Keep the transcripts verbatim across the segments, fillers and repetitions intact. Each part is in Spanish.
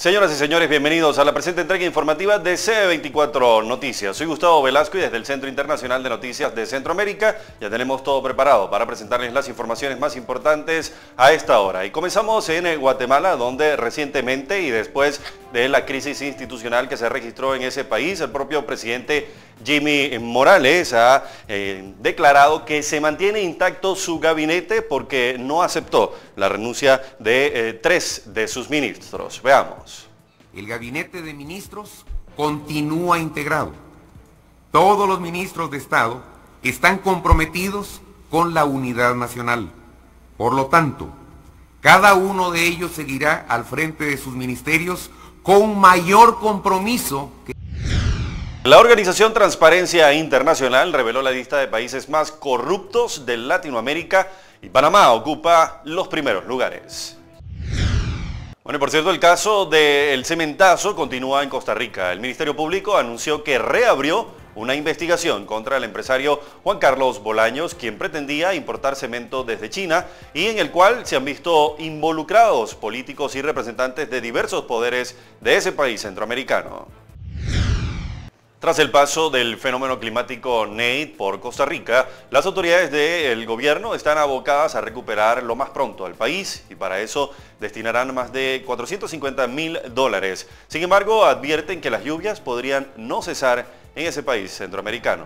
Señoras y señores, bienvenidos a la presente entrega informativa de C veinticuatro Noticias. Soy Gustavo Velasco y desde el Centro Internacional de Noticias de Centroamérica ya tenemos todo preparado para presentarles las informaciones más importantes a esta hora. Y comenzamos en Guatemala, donde recientemente y después de la crisis institucional que se registró en ese país, el propio presidente Jimmy Morales ha eh, declarado que se mantiene intacto su gabinete porque no aceptó la renuncia de eh, tres de sus ministros. Veamos. El gabinete de ministros continúa integrado. Todos los ministros de Estado están comprometidos con la unidad nacional. Por lo tanto, cada uno de ellos seguirá al frente de sus ministerios con mayor compromiso que... La organización Transparencia Internacional reveló la lista de países más corruptos de Latinoamérica y Panamá ocupa los primeros lugares. Bueno, y por cierto, el caso del cementazo continúa en Costa Rica. El Ministerio Público anunció que reabrió una investigación contra el empresario Juan Carlos Bolaños, quien pretendía importar cemento desde China y en el cual se han visto involucrados políticos y representantes de diversos poderes de ese país centroamericano. Tras el paso del fenómeno climático Nate por Costa Rica, las autoridades del gobierno están abocadas a recuperar lo más pronto al país y para eso destinarán más de cuatrocientos cincuenta mil dólares. Sin embargo, advierten que las lluvias podrían no cesar en ese país centroamericano.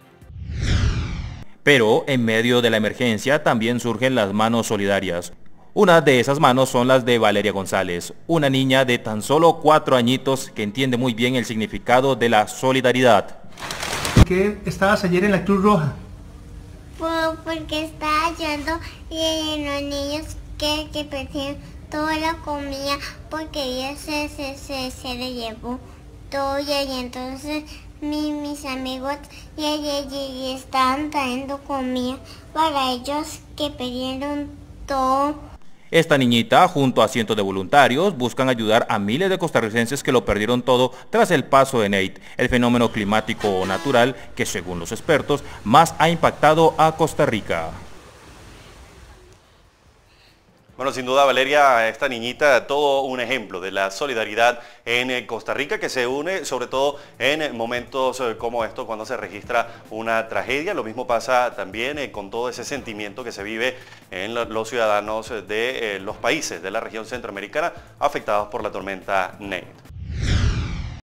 Pero en medio de la emergencia también surgen las manos solidarias. Una de esas manos son las de Valeria González, una niña de tan solo cuatro añitos que entiende muy bien el significado de la solidaridad. ¿Por qué estabas ayer en la Cruz Roja? Por, porque estaba ayudando y los niños que, que perdieron toda la comida porque ella se, se, se, se le llevó todo y entonces mi, mis amigos y, y, y estaban trayendo comida para ellos que perdieron todo. Esta niñita, junto a cientos de voluntarios, buscan ayudar a miles de costarricenses que lo perdieron todo tras el paso de Nate, el fenómeno climático natural que, según los expertos, más ha impactado a Costa Rica. Bueno, sin duda, Valeria, esta niñita, todo un ejemplo de la solidaridad en Costa Rica que se une sobre todo en momentos como estos cuando se registra una tragedia. Lo mismo pasa también con todo ese sentimiento que se vive en los ciudadanos de los países de la región centroamericana afectados por la tormenta Nate.